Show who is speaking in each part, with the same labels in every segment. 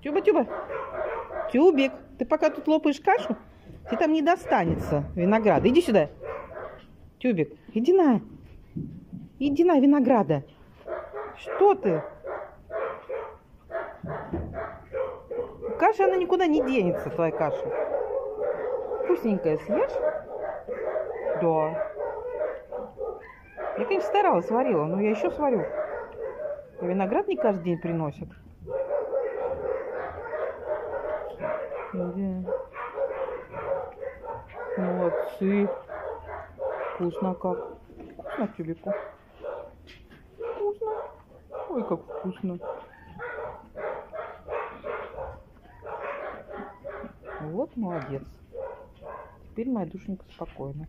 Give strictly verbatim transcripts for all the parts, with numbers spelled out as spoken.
Speaker 1: Тюба, Тюба. Тюбик, ты пока тут лопаешь кашу, тебе там не достанется винограда. Иди сюда. Тюбик, иди на. Иди на винограда. Что ты? Каша, она никуда не денется, твоя каша. Вкусненькая, съешь? Да. Я, конечно, старалась, варила, но я еще сварю. А виноград не каждый день приносят. Да. Молодцы. Вкусно как. Вкусно, Тюбику. Вкусно. Ой, как вкусно. Вот, молодец. Теперь моя душенька спокойна.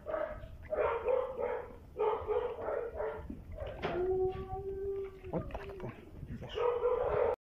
Speaker 1: Вот так.